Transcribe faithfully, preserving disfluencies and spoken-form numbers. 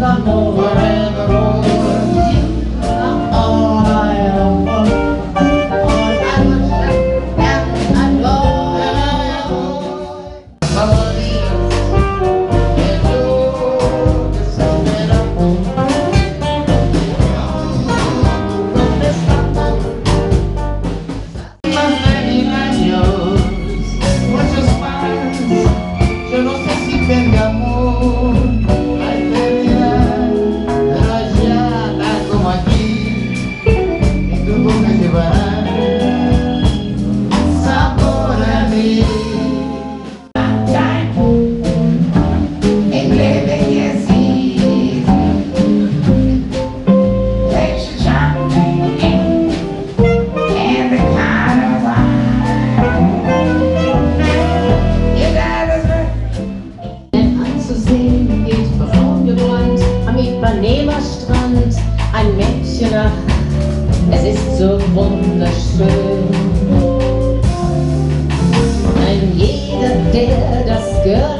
forevermore, forevermore. You are all I ever want, all I worship and adore. Favoritos, que tú te esperas. ¿Dónde estamos? Más de mil años, muchos más. Yo no sé si tengamos la eternidad, pero allá, tal como aquí, en tu boca llevará sabor a mí. In living your seas, takes your champagne and the kind of wine. You got us Denn anzusehen geht befreundet am Ipanema-Strand ein Mädchen nach. Es ist so wunderschön. Ein jeder, der das gehört